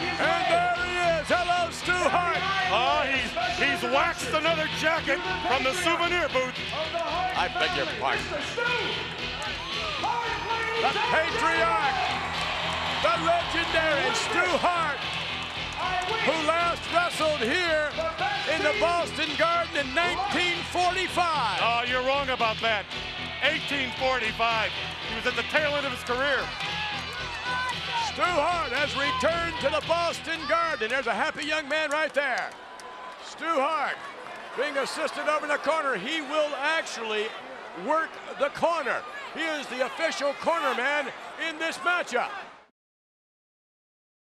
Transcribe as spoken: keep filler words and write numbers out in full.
And there he is. Hello, Stu Hart. Oh, he's, he's waxed another jacket from the souvenir booth. I beg your pardon. The patriarch, the legendary Stu Hart, who last wrestled here in the Boston Garden in nineteen forty-five. Oh, you're wrong about that. eighteen forty-five. He was at the tail end of his career. Stu Hart has returned to the Boston Garden. There's a happy young man right there. Stu Hart being assisted over in the corner. He will actually work the corner. He is the official corner man in this matchup.